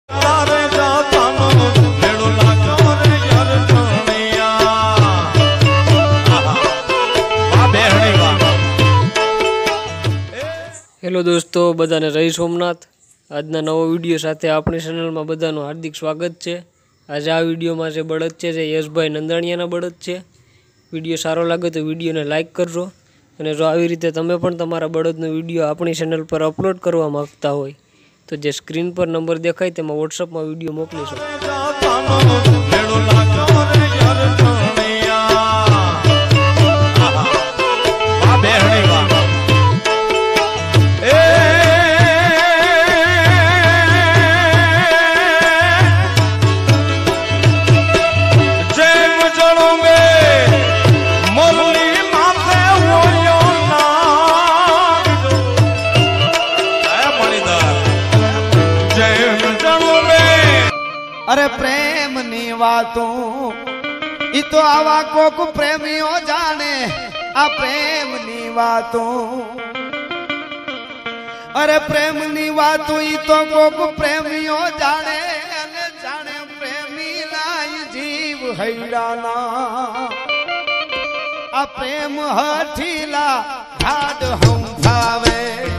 Hello दोस्तों, बधाने रही सोमनाथ। आजना नवा विडियो साथे अपनी चेनल में बधानु हार्दिक स्वागत है। आज आ विडियो में जे बळद छे जे यशभाई नंदाणियाना बळद छे। विडियो सारो लागे तो विडियो ने लाइक करजो अने जो आवी रीते तमे पण तमारा बळदनो विडियो अपनी चेनल पर अपलॉड करवा मांगता होय तो जे स्क्रीन पर नंबर देखाय तेमां व्हाट्सएप में विडियो मोकली शको। अरे प्रेम नी वातों ई तो आवा कोक प्रेमियों जाने आ प्रेम नी वातों। अरे प्रेम नी वातों ई तो कोक प्रेमियों जाने जाने प्रेमी लाई जीव हैराना आ प्रेम हठीला ढाड हम भावे।